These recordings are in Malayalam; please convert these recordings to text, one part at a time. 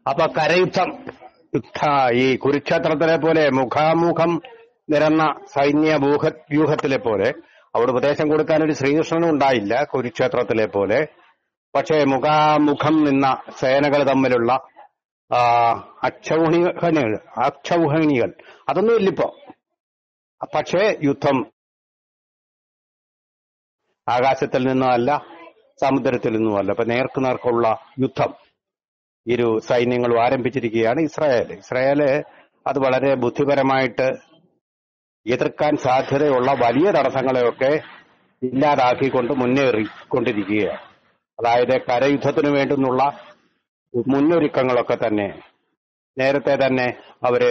അപ്പൊ കരയുദ്ധം ഈ കുരുക്ഷേത്രത്തിലെ പോലെ മുഖാമുഖം നിരന്ന സൈന്യ വ്യൂഹത്തിലെ പോലെ അവിടെ ഉപദേശം കൊടുക്കാൻ ഒരു ശ്രീകൃഷ്ണനും ഉണ്ടായില്ല കുരുക്ഷേത്രത്തിലെ പോലെ. പക്ഷേ മുഖാമുഖം നിന്ന സേനകൾ തമ്മിലുള്ള അക്ഷൗഹിണികൾ അതൊന്നും ഇല്ലിപ്പോ. പക്ഷേ യുദ്ധം ആകാശത്തിൽ നിന്നുമല്ല, സമുദ്രത്തിൽ നിന്നുമല്ല. അപ്പൊ നേർക്കുള്ള യുദ്ധം ഇരു സൈന്യങ്ങളും ആരംഭിച്ചിരിക്കുകയാണ്. ഇസ്രായേല് അത് വളരെ ബുദ്ധിപരമായിട്ട് എതിർക്കാൻ സാധ്യതയുള്ള വലിയ തടസ്സങ്ങളെയൊക്കെ ഇല്ലാതാക്കിക്കൊണ്ട് മുന്നേറിക്കൊണ്ടിരിക്കുകയാണ്. അതായത് കരയുദ്ധത്തിനു വേണ്ടുന്നുള്ള മുന്നൊരുക്കങ്ങളൊക്കെ തന്നെ നേരത്തെ തന്നെ അവര്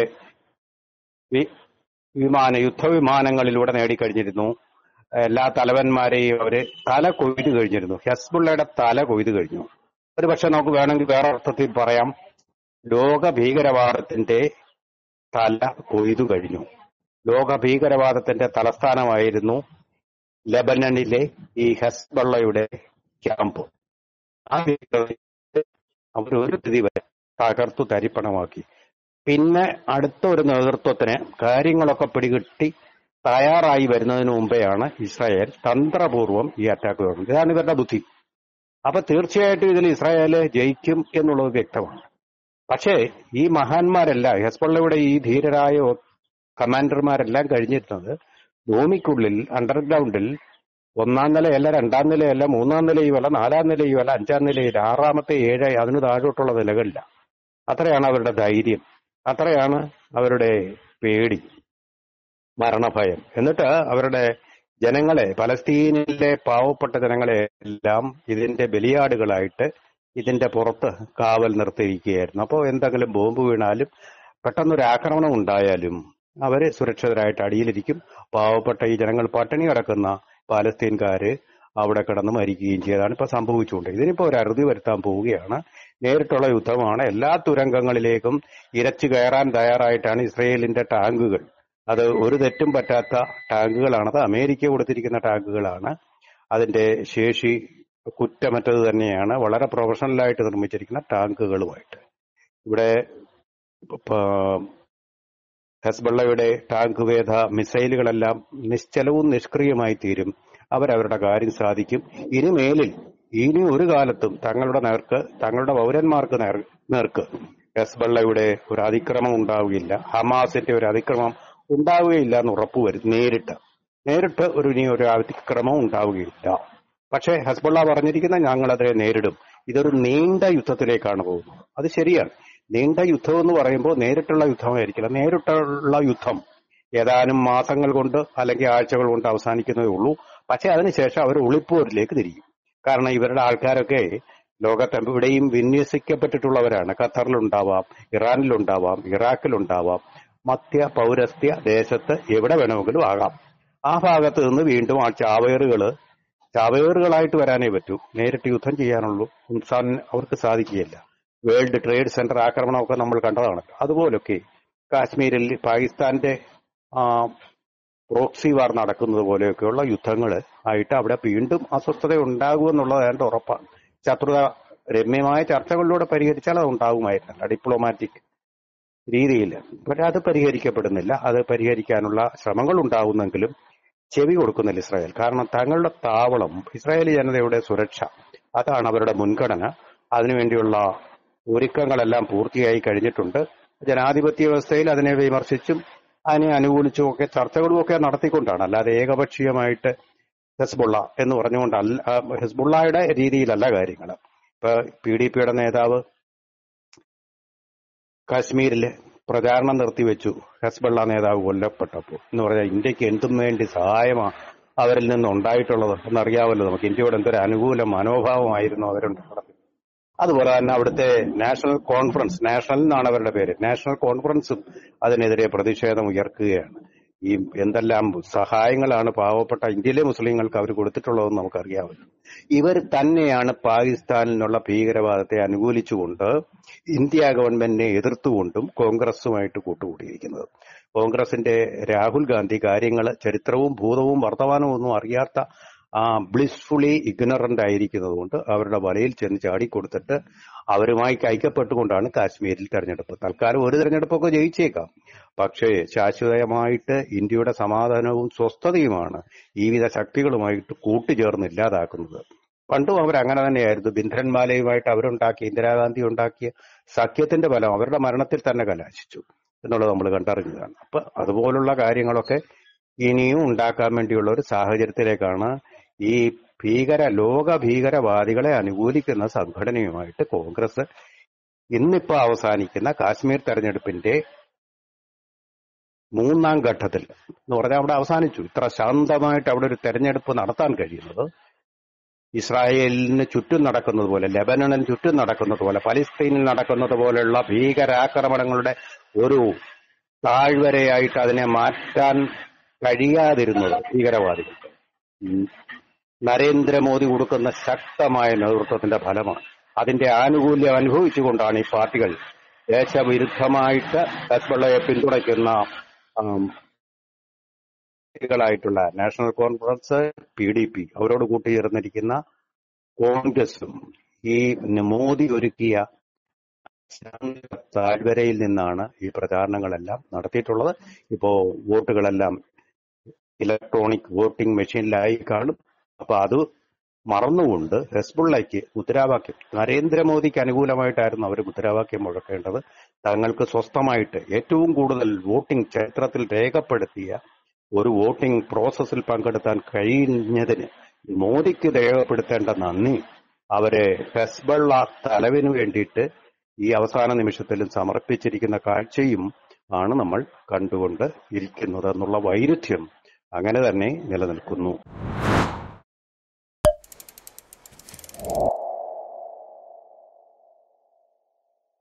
യുദ്ധവിമാനങ്ങളിലൂടെ നേടിക്കഴിഞ്ഞിരുന്നു. എല്ലാ തലവന്മാരെയും അവര് തല കൊയ്തു കഴിഞ്ഞിരുന്നു. ഹെസ്ബുള്ളയുടെ തല കൊയ്തു കഴിഞ്ഞു. ഒരു പക്ഷെ നമുക്ക് വേണമെങ്കിൽ വേറെ അർത്ഥത്തിൽ പറയാം, ലോക ഭീകരവാദത്തിന്റെ തല കൊയ്തു കഴിഞ്ഞു. ലോക ഭീകരവാദത്തിന്റെ തലസ്ഥാനമായിരുന്നു ലെബനനിലെ ഈ ഹെസ്ബുള്ളയുടെ ക്യാമ്പ്. ആ അവർ ഒരു സ്ഥിതി വരെ തകർത്തു തരിപ്പണമാക്കി. പിന്നെ അടുത്ത ഒരു നേതൃത്വത്തിന് കാര്യങ്ങളൊക്കെ പിടികിട്ടി തയ്യാറായി വരുന്നതിന് മുമ്പെയാണ് ഇസ്രായേൽ തന്ത്രപൂർവ്വം ഈ അറ്റാക്ക് തുടങ്ങുന്നത്. ഇതാണ് ഇവരുടെ ബുദ്ധി. അപ്പൊ തീർച്ചയായിട്ടും ഇതിൽ ഇസ്രായേൽ ജയിക്കും എന്നുള്ളത് വ്യക്തമാണ്. പക്ഷേ ഈ മഹാന്മാരെല്ലാം, ഹെസ്ബുള്ളയുടെ ഈ ധീരരായ കമാൻഡർമാരെല്ലാം കഴിഞ്ഞിരുന്നത് ഭൂമിക്കുള്ളിൽ അണ്ടർഗ്രൗണ്ടിൽ ഒന്നാം നിലയല്ല, രണ്ടാം നിലയല്ല, മൂന്നാം നിലയുമല്ല, നാലാം നിലയുമല്ല, അഞ്ചാം നിലയിൽ, ആറാമത്തെ, ഏഴ്, അതിന് താഴോട്ടുള്ള നിലകളില്ല. അത്രയാണ് അവരുടെ ധൈര്യം, അത്രയാണ് അവരുടെ പേടി, മരണഭയം. എന്നിട്ട് അവരുടെ ജനങ്ങളെ, പലസ്തീനിലെ പാവപ്പെട്ട ജനങ്ങളെ എല്ലാം ഇതിന്റെ ബലിയാടുകളായിട്ട് ഇതിന്റെ പുറത്ത് കാവൽ നിർത്തിയിരിക്കുകയായിരുന്നു. അപ്പോൾ എന്തെങ്കിലും ബോംബ് വീണാലും പെട്ടെന്നൊരു ആക്രമണം ഉണ്ടായാലും അവര് സുരക്ഷിതരായിട്ട് അടിയിലിരിക്കും. പാവപ്പെട്ട ഈ ജനങ്ങൾ, പട്ടിണി കിടക്കുന്ന പാലസ്തീൻകാര് അവിടെ കിടന്ന് മരിക്കുകയും ചെയ്തതാണ് ഇപ്പൊ സംഭവിച്ചുകൊണ്ട്. ഇതിനിപ്പോ ഒരു അറുതി വരുത്താൻ പോവുകയാണ്. നേരിട്ടുള്ള യുദ്ധമാണ്. എല്ലാ തുരങ്കങ്ങളിലേക്കും ഇരച്ചു കയറാൻ തയ്യാറായിട്ടാണ് ഇസ്രയേലിന്റെ ടാങ്കുകൾ. അത് ഒരു തെറ്റും പറ്റാത്ത ടാങ്കുകളാണത്. അമേരിക്ക കൊടുത്തിരിക്കുന്ന ടാങ്കുകളാണ്. അതിന്റെ ശേഷി കുറ്റമറ്റത് തന്നെയാണ്. വളരെ പ്രൊഫഷണലായിട്ട് നിർമ്മിച്ചിരിക്കുന്ന ടാങ്കുകളുമായിട്ട്. ഇവിടെ ഹെസ്ബുള്ളയുടെ ടാങ്ക് വേധ മിസൈലുകളെല്ലാം നിശ്ചലവും നിഷ്ക്രിയമായി തീരും. അവരവരുടെ കാര്യം സാധിക്കും. ഇനി ഒരു കാലത്തും തങ്ങളുടെ പൗരന്മാർക്ക് നേർക്ക് ഹെസ്ബുള്ളയുടെ ഒരു അതിക്രമം ഉണ്ടാവുകയില്ല, ഹമാസിന്റെ ഒരു അതിക്രമം ഉണ്ടാവുകയില്ല എന്ന് ഉറപ്പുവരും. നേരിട്ട് ഇനി ഒരു അതിക്രമം ഉണ്ടാവുകയില്ല. പക്ഷെ ഹെസ്ബുള്ള പറഞ്ഞിരിക്കുന്നത് ഞങ്ങൾ അതിനെ നേരിടും. ഇതൊരു നീണ്ട യുദ്ധത്തിലേക്കാണ് പോകുന്നത്. അത് ശരിയാണ്. നീണ്ട യുദ്ധം എന്ന് പറയുമ്പോൾ നേരിട്ടുള്ള യുദ്ധമായിരിക്കില്ല. നേരിട്ടുള്ള യുദ്ധം ഏതാനും മാസങ്ങൾ കൊണ്ട് അല്ലെങ്കിൽ ആഴ്ചകൾ കൊണ്ട് അവസാനിക്കുന്നതേ ഉള്ളൂ. പക്ഷെ അതിനുശേഷം അവർ ഒളിപ്പോരിലേക്ക് തിരിയും. കാരണം ഇവരുടെ ആൾക്കാരൊക്കെ ലോകത്തെവിടെയും വിന്യസിക്കപ്പെട്ടിട്ടുള്ളവരാണ്. ഖത്തറിലുണ്ടാവാം, ഇറാനിലുണ്ടാവാം, ഇറാഖിലുണ്ടാവാം, മധ്യ പൗരസ്ത്യ ദേശത്ത് എവിടെ വേണമെങ്കിലും ആകാം. ആ ഭാഗത്ത് നിന്ന് വീണ്ടും ആ ചാവേറുകളായിട്ട് വരാനേ പറ്റൂ. നേരിട്ട് യുദ്ധം ചെയ്യാനുള്ളൂ അവർക്ക് സാധിക്കുകയില്ല. വേൾഡ് ട്രേഡ് സെന്റർ ആക്രമണമൊക്കെ നമ്മൾ കണ്ടതാണ്. അതുപോലൊക്കെ കാശ്മീരിൽ പാകിസ്ഥാന്റെ പ്രോക്സി വാർ നടക്കുന്നത് പോലെയൊക്കെയുള്ള യുദ്ധങ്ങൾ ആയിട്ട് അവിടെ വീണ്ടും അസ്വസ്ഥത ഉണ്ടാകുമെന്നുള്ളത് അതിന്റെ ഉറപ്പാണ്. ശത്രുത രമ്യമായ ചർച്ചകളിലൂടെ പരിഹരിച്ചാൽ അത് ഉണ്ടാകുമായിരുന്നല്ല, ഡിപ്ലോമാറ്റിക് രീതിയിൽ. പക്ഷെ അത് പരിഹരിക്കപ്പെടുന്നില്ല. അത് പരിഹരിക്കാനുള്ള ശ്രമങ്ങൾ ഉണ്ടാകുന്നെങ്കിലും ചെവി കൊടുക്കുന്നില്ല ഇസ്രായേൽ. കാരണം തങ്ങളുടെ താവളം, ഇസ്രായേലി ജനതയുടെ സുരക്ഷ, അതാണ് അവരുടെ മുൻഗണന. അതിനുവേണ്ടിയുള്ള ഒരുക്കങ്ങളെല്ലാം പൂർത്തിയായി കഴിഞ്ഞിട്ടുണ്ട്. ജനാധിപത്യ വ്യവസ്ഥയിൽ അതിനെ വിമർശിച്ചും അതിനെ അനുകൂലിച്ചും ഒക്കെ ചർച്ചകളും ഒക്കെ നടത്തിക്കൊണ്ടാണ്. അല്ലാതെ ഏകപക്ഷീയമായിട്ട് ഹെസ്ബുള്ള എന്ന് പറഞ്ഞുകൊണ്ടല്ല, ഹെസ്ബുള്ളയുടെ രീതിയിലല്ല കാര്യങ്ങൾ. ഇപ്പൊ PDPയുടെ നേതാവ് കാശ്മീരിൽ പ്രചാരണം നിർത്തിവെച്ചു. ഹെസ്ബുള്ള നേതാവ് കൊല്ലപ്പെട്ടപ്പോൾ എന്ന് പറഞ്ഞാൽ ഇന്ത്യക്ക് എന്തും വേണ്ടി സഹായമാണ് അവരിൽ നിന്ന് ഉണ്ടായിട്ടുള്ളത് എന്നറിയാമല്ലോ നമുക്ക്. ഇന്ത്യയോട് എന്തൊരു അനുകൂല മനോഭാവമായിരുന്നു അവരുണ്ടായിരുന്നത്. അതുപോലെ തന്നെ അവിടുത്തെ നാഷണൽ എന്നാണ് അവരുടെ പേര്, നാഷണൽ കോൺഫറൻസും അതിനെതിരെ പ്രതിഷേധം ഉയർത്തുകയാണ്. ഈ എന്തെല്ലാം സഹായങ്ങളാണ് പാവപ്പെട്ട ഇന്ത്യയിലെ മുസ്ലിങ്ങൾക്ക് അവർ കൊടുത്തിട്ടുള്ളതെന്ന് നമുക്കറിയാമല്ലോ. ഇവർ തന്നെയാണ് പാകിസ്ഥാനിനുള്ള ഭീകരവാദത്തെ അനുകൂലിച്ചുകൊണ്ട് ഇന്ത്യ ഗവൺമെന്റിനെ എതിർത്തുകൊണ്ടും കോൺഗ്രസുമായിട്ട് കൂട്ടുകൂടിയിരിക്കുന്നത്. കോൺഗ്രസിന്റെ രാഹുൽ ഗാന്ധി കാര്യങ്ങൾ ചരിത്രവും ഭൂതവും വർത്തമാനവും ഒന്നും അറിയാത്ത ബ്ലിസ്ഫുള്ളി ഇഗ്നറന്റ് ആയിരിക്കുന്നത് കൊണ്ട് അവരുടെ വലയിൽ ചെന്ന് ചാടിക്കൊടുത്തിട്ട് അവരുമായി ഐക്യപ്പെട്ടുകൊണ്ടാണ് കാശ്മീരിൽ തെരഞ്ഞെടുപ്പ്. തൽക്കാലം ഒരു തെരഞ്ഞെടുപ്പൊക്കെ ജയിച്ചേക്കാം, പക്ഷേ ശാശ്വതമായിട്ട് ഇന്ത്യയുടെ സമാധാനവും സ്വസ്ഥതയുമാണ് ഈ വിധ ശക്തികളുമായിട്ട് കൂട്ടുചേർന്ന് ഇല്ലാതാക്കുന്നത്. പണ്ടും അവർ അങ്ങനെ തന്നെയായിരുന്നു. ഭിന്ദ്രൻമാലയുമായിട്ട് അവരുണ്ടാക്കിയ, ഇന്ദിരാഗാന്ധി ഉണ്ടാക്കിയ സഖ്യത്തിന്റെ ഫലം അവരുടെ മരണത്തിൽ തന്നെ കലാശിച്ചു എന്നുള്ളത് നമ്മൾ കണ്ടറിഞ്ഞതാണ്. അപ്പൊ അതുപോലുള്ള കാര്യങ്ങളൊക്കെ ഇനിയും ഉണ്ടാക്കാൻ വേണ്ടിയുള്ള ഒരു സാഹചര്യത്തിലേക്കാണ് ഈ ലോക ഭീകരവാദികളെ അനുകൂലിക്കുന്ന സംഘടനയുമായിട്ട് കോൺഗ്രസ് ഇന്നിപ്പോ അവസാനിക്കുന്ന കാശ്മീർ തെരഞ്ഞെടുപ്പിന്റെ 3ാം ഘട്ടത്തിൽ എന്ന് പറഞ്ഞാൽ അവിടെ അവസാനിച്ചു. ഇത്ര ശാന്തമായിട്ട് അവിടെ ഒരു തെരഞ്ഞെടുപ്പ് നടത്താൻ കഴിയുന്നത് ഇസ്രായേലിന് ചുറ്റും നടക്കുന്നത് പോലെ, ലെബനണിന് ചുറ്റും നടക്കുന്നത് പോലെ, പലസ്തീനിൽ നടക്കുന്നത് പോലെയുള്ള ഭീകരാക്രമണങ്ങളുടെ ഒരു താഴ്വരയായിട്ട് അതിനെ മാറ്റാൻ കഴിയാതിരുന്നത് ഭീകരവാദികൾക്ക് നരേന്ദ്രമോദി കൊടുക്കുന്ന ശക്തമായ നേതൃത്വത്തിന്റെ ഫലമാണ്. അതിന്റെ ആനുകൂല്യം അനുഭവിച്ചുകൊണ്ടാണ് ഈ പാർട്ടികൾ ദേശവിരുദ്ധമായിട്ട് ഹെസ്ബുള്ളയെ പിന്തുണയ്ക്കുന്ന ായിട്ടുള്ള നാഷണൽ കോൺഫറൻസ്, PDP, അവരോട് കൂട്ടിച്ചേർന്നിരിക്കുന്ന കോൺഗ്രസും ഈ മോദി ഒരുക്കിയ താഴ്വരയിൽ നിന്നാണ് ഈ പ്രചാരണങ്ങളെല്ലാം നടത്തിയിട്ടുള്ളത്. ഇപ്പോ വോട്ടുകളെല്ലാം ഇലക്ട്രോണിക് വോട്ടിംഗ് മെഷീനിലായി കാണും. അപ്പൊ അത് മറന്നുകൊണ്ട് ഹെസ്ബുള്ളയ്ക്ക് മുദ്രാവാക്യം, നരേന്ദ്രമോദിക്ക് അനുകൂലമായിട്ടായിരുന്നു അവർ മുദ്രാവാക്യം മുഴക്കേണ്ടത്. തങ്ങൾക്ക് സ്വസ്ഥമായിട്ട് ഏറ്റവും കൂടുതൽ വോട്ടിംഗ് ചരിത്രത്തിൽ രേഖപ്പെടുത്തിയ ഒരു വോട്ടിംഗ് പ്രോസസ്സിൽ പങ്കെടുത്താൻ കഴിഞ്ഞതിന് മോദിക്ക് രേഖപ്പെടുത്തേണ്ട നന്ദി അവരെ ഹെസ്ബുള്ള തലവിന് വേണ്ടിയിട്ട് ഈ അവസാന നിമിഷത്തിലും സമർപ്പിച്ചിരിക്കുന്ന കാഴ്ചയും ആണ് നമ്മൾ കണ്ടുകൊണ്ട് ഇരിക്കുന്നത് എന്നുള്ള വൈരുദ്ധ്യം അങ്ങനെ തന്നെ നിലനിൽക്കുന്നു.